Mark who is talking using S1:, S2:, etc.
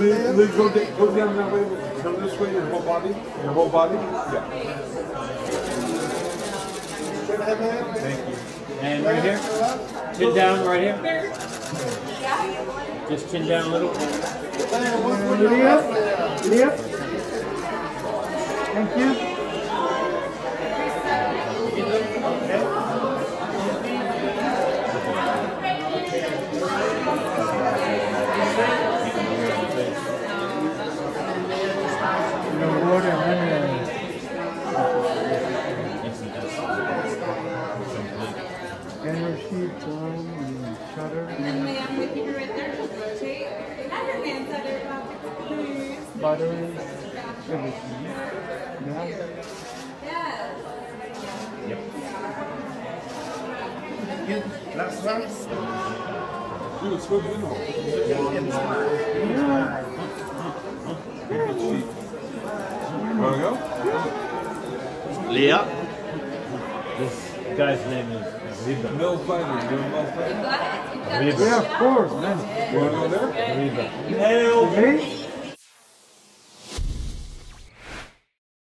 S1: Lee, go down that way. Turn this way, your whole body. Your whole body. Yeah. Thank you.
S2: And right here. Chin down right here. Just chin down a little.
S3: Leah. Thank you. Batteries, everything. Yeah.
S2: Yep.
S4: Good. Last one.
S1: Dude, it's so good. Wanna go?
S2: Leah. This guy's name is Riba.
S1: Mill fighter. You're a mill fighter?
S2: Riba.
S3: Yeah, of course, man.
S1: You wanna go there?
S2: Riba.
S3: Me?